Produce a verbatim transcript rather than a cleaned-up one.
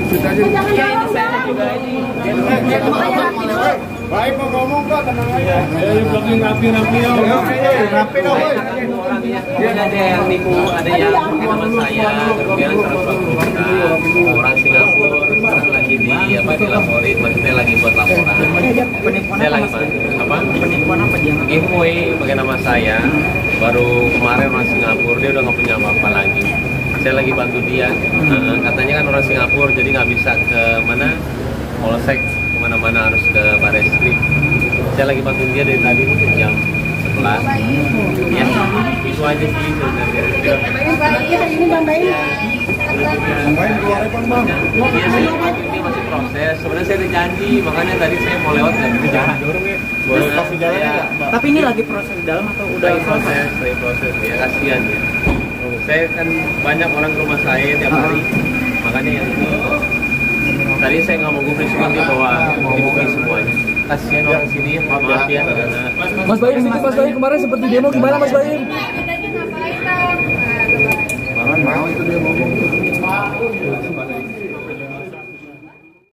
Iya, ini saya juga ini. Baik mau ngomong kok, tenang aja. Ya, blocking rapi-rapi ya. Rapi dong. Orangnya, ada yang nipu, ada yang pakai nama saya, kemudian seratus dua puluh juta. Orang Singapura lagi di apa dilaporin, maksudnya lagi buat laporan. Saya lagi apa? Penipuan apa dia? Giveaway pakai nama saya. Baru kemarin orang Singapura, dia udah nggak punya apa-apa lagi. Saya lagi bantu dia. Nah, katanya kan orang Singapura, jadi nggak bisa ke mana polsek, kemana-mana harus ke Barreskrim. Saya lagi bantu dia dari tadi jam sebelas. Ya, itu aja sih sebenarnya. Ini Bang Baim. Bang Baim keluar Bang Bang. Iya sih, ini masih proses. Sebenarnya saya udah janji, makanya tadi saya mau lewat nggak bisa jalan. Boleh kasih jalan ya. Tapi ini lagi proses di dalam atau udah Lagi proses, lagi proses ya, kasihan ya. Saya kan banyak orang ke rumah saya tiap hari, makanya yang ini. Tadi saya nggak mau gubris nanti bahwa dibuka semuanya. Kasihan orang sini ya, maaf ya. Mas Baim, Mas Baim kemarin seperti demo gimana Mas Baim?